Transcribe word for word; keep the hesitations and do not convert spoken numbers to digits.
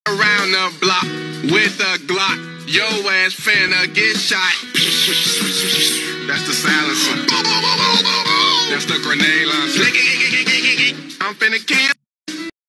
around the block with a Glock. Yo ass finna get shot. That's the silencer. That's the grenade launcher. I'm finna kill.